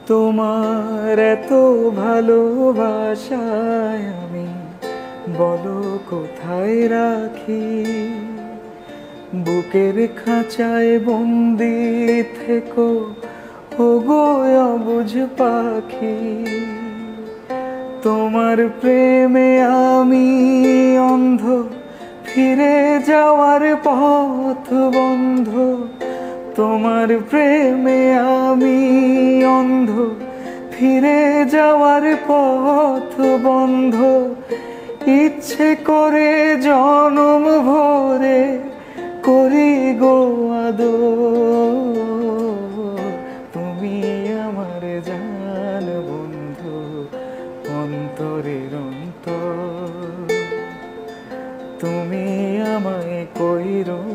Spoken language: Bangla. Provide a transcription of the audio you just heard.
তোমার এত ভালোবাসায় আমি বলো কোথায় রাখি। বুকের খাঁচায় বন্দি থেকো ওগো অবুঝ পাখি। তোমার প্রেমে আমি অন্ধ, ফিরে যাওয়ার পথ বন্ধ। তোমার প্রেমে আমি অন্ধ, ফিরে যাওয়ার পথ বন্ধ। ইচ্ছে করে জনম ভরে করি গো আদর। তুমি আমার জান বন্ধু, অন্তরের অন্তর। তুমি আমায় কইরো